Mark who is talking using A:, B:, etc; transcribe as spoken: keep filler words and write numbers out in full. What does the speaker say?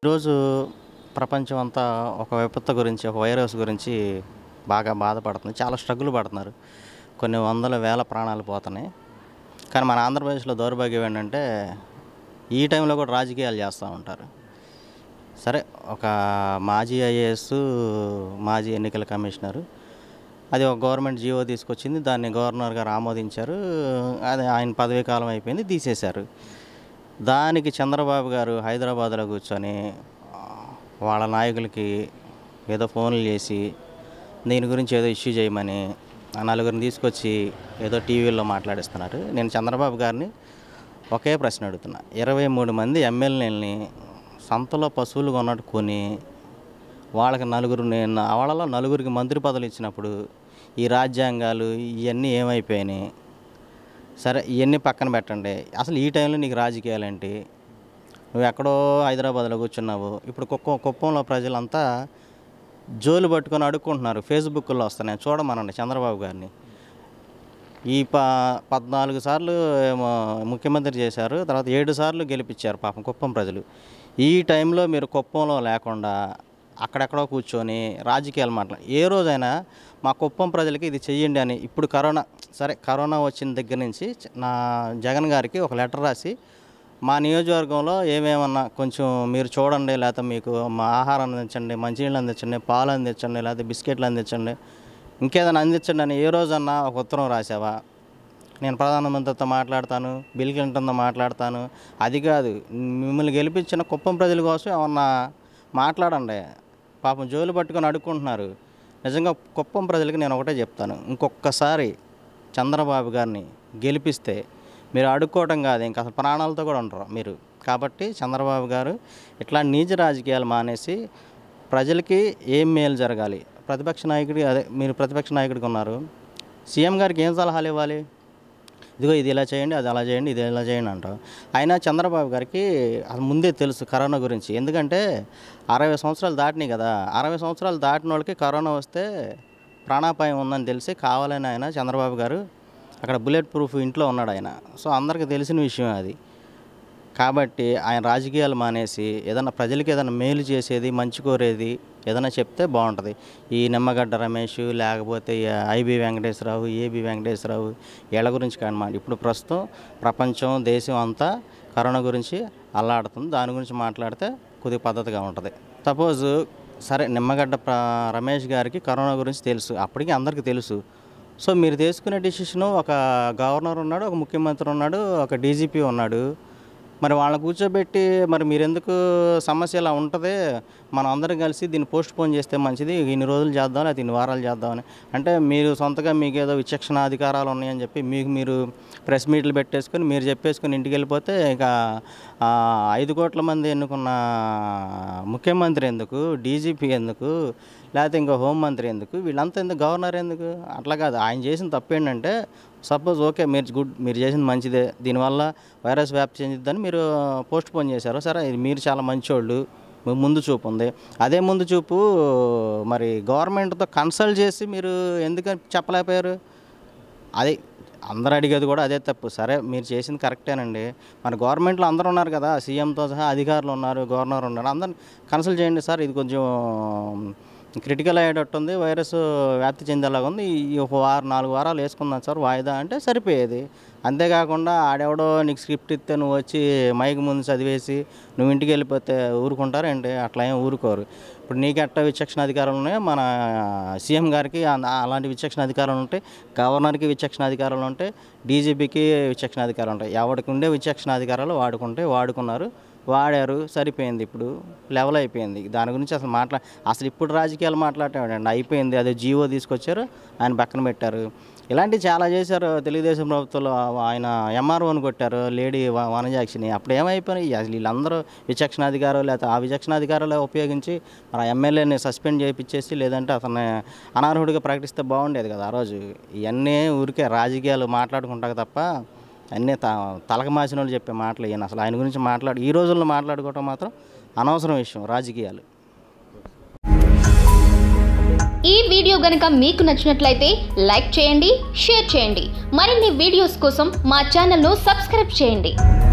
A: ఈరోజు ప్రపంచం అంతా ఒక విపత్తు గురించి, ఒక వైరస్ గురించి బాగా బాధపడుతుంది. చాలా స్ట్రగుల్ పడుతున్నారు. కొన్ని వందల వేల ప్రాణాలు పోతున్నాయి. కానీ మన ఆంధ్రప్రదేశ్లో దౌర్భాగ్యం ఏంటంటే ఈ టైంలో కూడా రాజకీయాలు చేస్తూ ఉంటారు. సరే, ఒక మాజీ ఐఏఎస్, మాజీ ఎన్నికల కమిషనరు, అది ఒక గవర్నమెంట్ జీవో తీసుకొచ్చింది. దాన్ని గవర్నర్ గారు ఆమోదించారు. అది ఆయన పదవీ కాలం అయిపోయింది, తీసేశారు. దానికి చంద్రబాబు గారు హైదరాబాద్లో కూర్చొని వాళ్ళ నాయకులకి ఏదో ఫోన్లు చేసి దీని గురించి ఏదో ఇష్యూ చేయమని ఆ నలుగురిని తీసుకొచ్చి ఏదో టీవీల్లో మాట్లాడిస్తున్నారు. నేను చంద్రబాబు గారిని ఒకే ప్రశ్న అడుగుతున్నా. ఇరవై మూడు మంది ఎమ్మెల్యేలని సంతలో పశువులు కొన్నట్టు కొని వాళ్ళకి నలుగురు నేను వాళ్ళలో నలుగురికి మంత్రి పదవులు ఇచ్చినప్పుడు ఈ రాజ్యాంగాలు ఇవన్నీ ఏమైపోయినాయి? సరే, ఇవన్నీ పక్కన పెట్టండి. అసలు ఈ టైంలో నీకు రాజకీయాలు ఏంటి? నువ్వు ఎక్కడో హైదరాబాద్లో కూర్చున్నావు. ఇప్పుడు కుప్పం కుప్పంలో ప్రజలంతా జోలు పట్టుకొని అడుక్కుంటున్నారు. ఫేస్బుక్లో వస్తున్నాయి, చూడమనండి చంద్రబాబు గారిని. ఈ ప పద్నాలుగు సార్లు ముఖ్యమంత్రి చేశారు, తర్వాత ఏడు సార్లు గెలిపించారు పాపం కుప్పం ప్రజలు. ఈ టైంలో మీరు కుప్పంలో లేకుండా అక్కడెక్కడో కూర్చొని రాజకీయాలు మాట్లాడు. ఏ రోజైనా మా కుప్పం ప్రజలకి ఇది చెయ్యండి అని. ఇప్పుడు కరోనా సరే కరోనా వచ్చిన దగ్గర నుంచి నా జగన్ గారికి ఒక లెటర్ రాసి మా నియోజకవర్గంలో ఏమేమన్నా కొంచెం మీరు చూడండి, లేకపోతే మీకు మా ఆహారం అందించండి, మంచినీళ్ళు అందించండి, పాలు అందించండి, లేకపోతే బిస్కెట్లు అందించండి, ఇంకేదైనా అందించండి అని ఏ రోజన్నా ఒక ఉత్తరం రాసావా? నేను ప్రధానమంత్రితో మాట్లాడతాను, బిల్ క్లింటన్తో మాట్లాడతాను, అది కాదు మిమ్మల్ని గెలిపించిన కుప్పం ప్రజల కోసం ఏమన్నా మాట్లాడండి. పాపం జోలు పట్టుకొని అడుక్కుంటున్నారు. నిజంగా కుప్పం ప్రజలకి నేను ఒకటే చెప్తాను, ఇంకొకసారి చంద్రబాబు గారిని గెలిపిస్తే మీరు అడుక్కోవటం కాదు, ఇంకా అసలు ప్రాణాలతో కూడా ఉండరు మీరు. కాబట్టి చంద్రబాబు గారు ఇట్లా నీచ రాజకీయాలు మానేసి ప్రజలకి ఏం మేలు జరగాలి, ప్రతిపక్ష నాయకుడి అదే మీరు ప్రతిపక్ష నాయకుడికి ఉన్నారు, సీఎం గారికి ఏం సలహాలు ఇవ్వాలి? ఇదిగో ఇది ఇలా చేయండి, అది అలా చేయండి, ఇది ఇలా చేయండి అంటారు. అయినా చంద్రబాబు గారికి అది ముందే తెలుసు కరోనా గురించి. ఎందుకంటే అరవై సంవత్సరాలు దాటినాయి కదా. అరవై సంవత్సరాలు దాటిన వాళ్ళకి కరోనా వస్తే ప్రాణాపాయం ఉందని తెలిసి కావాలని ఆయన చంద్రబాబు గారు అక్కడ బుల్లెట్ ప్రూఫ్ ఇంట్లో ఉన్నాడు ఆయన. సో అందరికీ తెలిసిన విషయం అది. కాబట్టి ఆయన రాజకీయాలు మానేసి ఏదైనా ప్రజలకి ఏదైనా మేలు చేసేది, మంచి కోరేది ఏదైనా చెప్తే బాగుంటుంది. ఈ నిమ్మగడ్డ రమేష్, లేకపోతే ఐబి వెంకటేశ్వరరావు, ఏబి వెంకటేశ్వరరావు వీళ్ళ గురించి కానమాట. ఇప్పుడు ప్రస్తుతం ప్రపంచం, దేశం అంతా కరోనా గురించి అల్లాడుతుంది. దాని గురించి మాట్లాడితే కొద్దిగా పద్ధతిగా ఉంటుంది. సపోజ్ సరే, నిమ్మగడ్డ రమేష్ గారికి కరోనా గురించి తెలుసు, అప్పటికి అందరికీ తెలుసు. సో మీరు తీసుకునే డిసిషను, ఒక గవర్నర్ ఉన్నాడు, ఒక ముఖ్యమంత్రి ఉన్నాడు, ఒక డీజీపీ ఉన్నాడు. మరి వాళ్ళని కూర్చోబెట్టి మరి మీరెందుకు సమస్య ఇలా ఉంటుంది, మనం అందరం కలిసి దీన్ని పోస్ట్ పోన్ చేస్తే మంచిది, ఇన్ని రోజులు చేద్దాం లేకపోతే ఇన్ని వారాలు చేద్దామని అంటే మీరు సొంతగా మీకు ఏదో విచక్షణ అధికారాలు ఉన్నాయని చెప్పి మీకు మీరు ప్రెస్ మీట్లు పెట్టేసుకొని మీరు చెప్పేసుకొని ఇంటికి వెళ్ళిపోతే ఇక ఐదు కోట్ల మంది ఎన్నుకున్న ముఖ్యమంత్రి ఎందుకు, డీజీపీ ఎందుకు, లేకపోతే ఇంకో హోంమంత్రి ఎందుకు, వీళ్ళంతా ఎందుకు, గవర్నర్ ఎందుకు? అట్లా కాదు. ఆయన చేసిన తప్పు ఏంటంటే సపోజ్ ఓకే మీరు గుడ్, మీరు చేసింది మంచిదే, దీనివల్ల వైరస్ వ్యాప్తి చెందిద్దని మీరు పోస్ట్ పోన్ చేశారు. సరే, ఇది మీరు చాలా మంచోళ్ళు, మీకు ముందు చూపు ఉంది. అదే ముందు చూపు మరి గవర్నమెంట్తో కన్సల్ట్ చేసి మీరు ఎందుకని చెప్పలేకపోయారు? అది అందరూ అడిగేది కూడా అదే తప్పు. సరే, మీరు చేసింది కరెక్టేనండి. మన గవర్నమెంట్లో అందరూ ఉన్నారు కదా, సీఎంతో సహా అధికారులు ఉన్నారు, గవర్నర్ ఉన్నారు, అందరిని కన్సల్ట్ చేయండి. సార్ ఇది కొంచెం క్రిటికల్ అయ్యేటట్టు ఉంది, వైరస్ వ్యాప్తి చెందేలాగా ఉంది, ఈ ఒక వారం నాలుగు వారాలు వేసుకుందాం సార్ వాయిదా అంటే సరిపోయేది. అంతేకాకుండా ఆడెవడో నీకు స్క్రిప్ట్ ఇస్తే నువ్వు వచ్చి మైక్ ముందు చదివేసి నువ్వు ఇంటికి వెళ్ళిపోతే ఊరుకుంటారేంటి? అట్లా ఏం ఊరుకోరు. ఇప్పుడు నీకెట్ట విచక్షణ అధికారాలు ఉన్నాయో మన సీఎం గారికి అలాంటి విచక్షణ అధికారాలు ఉంటాయి, గవర్నర్కి విచక్షణ అధికారాలు ఉంటాయి, డీజీపీకి విచక్షణ అధికారాలు ఉంటాయి. ఎవరికి ఉండే విచక్షణ అధికారాలు వాడుకుంటే వాడుకున్నారు, వాడారు, సరిపోయింది. ఇప్పుడు లెవెల్ అయిపోయింది. దాని గురించి అసలు మాట్లా అసలు ఇప్పుడు రాజకీయాలు మాట్లాడేవాడండి, అయిపోయింది. అదే జీవో తీసుకొచ్చారు, ఆయన పక్కన పెట్టారు. ఇలాంటివి చాలా చేశారు తెలుగుదేశం ప్రభుత్వంలో. ఆయన ఎంఆర్ఓని కొట్టారు, లేడీ వనజాక్షిని. అప్పుడు ఏమైపోయినాయి అసలు వీళ్ళందరూ విచక్షణాధికారులు, లేకపోతే ఆ విచక్షణాధికారులు ఉపయోగించి మన ఎమ్మెల్యేని సస్పెండ్ చేయించేసి లేదంటే అతన్ని అనర్హుడిగా ప్రకటిస్తే బాగుండేది కదా ఆ రోజు. ఇవన్నీ ఊరికే రాజకీయాలు మాట్లాడుకుంటాక తప్ప అన్నీ త తలక మాసిన వాళ్ళు చెప్పే మాటలు ఇవన్నీ. అసలు ఆయన గురించి మాట్లాడు ఈ రోజుల్లో మాట్లాడుకోవటం మాత్రం అనవసరం విషయం రాజకీయాలు.
B: ఈ వీడియో గనుక మీకు నచ్చినట్లయితే లైక్ చేయండి, షేర్ చేయండి. మరిన్ని వీడియోస్ కోసం మా ఛానల్ను సబ్స్క్రైబ్ చేయండి.